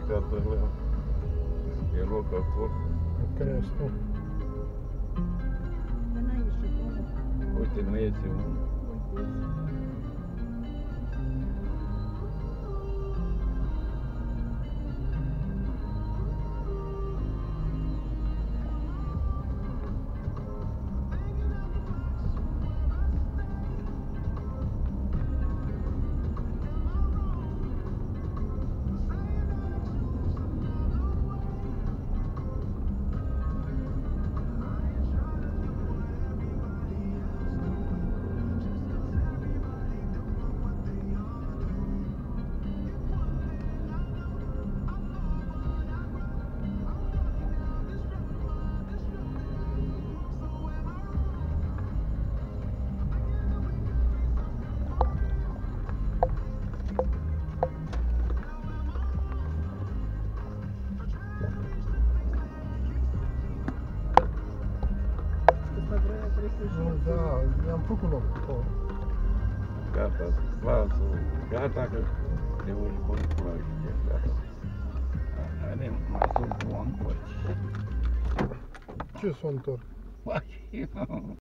ridicată la... E loc acolo. Crește. Că n-ai ieșit unul. Uite, nu iese unul. Uite. Da, i-am făcut loc. Gata, lasă, gata că te urci cu curaj, gata. Are mai sunt cu întorci. Ce s-o întorc? Păi,